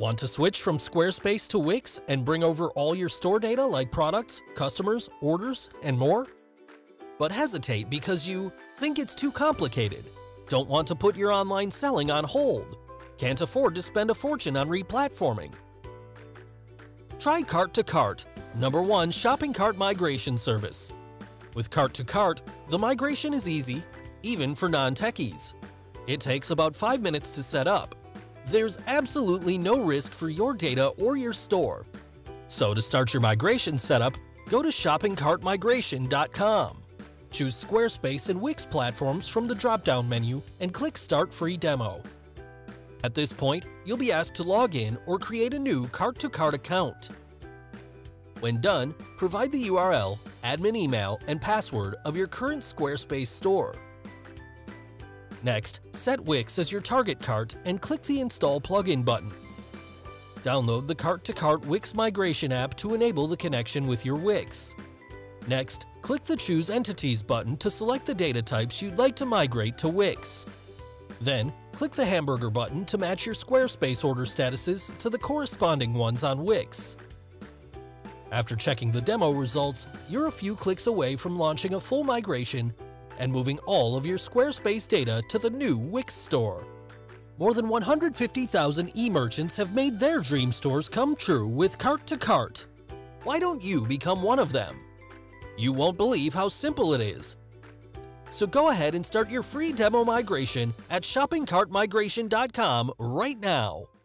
Want to switch from Squarespace to Wix and bring over all your store data like products, customers, orders, and more? But hesitate because you think it's too complicated, don't want to put your online selling on hold, can't afford to spend a fortune on replatforming. Try Cart to Cart, #1 shopping cart migration service. With Cart to Cart, the migration is easy, even for non-techies. It takes about 5 minutes to set up. There's absolutely no risk for your data or your store. So to start your migration setup, go to shoppingcartmigration.com. Choose Squarespace and Wix platforms from the drop-down menu and click Start Free Demo. At this point, you'll be asked to log in or create a new Cart to Cart account. When done, provide the URL, admin email, and password of your current Squarespace store. Next, set Wix as your target cart and click the Install Plugin button. Download the Cart to Cart Wix Migration app to enable the connection with your Wix. Next, click the Choose Entities button to select the data types you'd like to migrate to Wix. Then, click the hamburger button to match your Squarespace order statuses to the corresponding ones on Wix. After checking the demo results, you're a few clicks away from launching a full migration and moving all of your Squarespace data to the new Wix store. More than 150,000 e-merchants have made their dream stores come true with Cart to Cart. Why don't you become one of them? You won't believe how simple it is. So go ahead and start your free demo migration at shoppingcartmigration.com right now.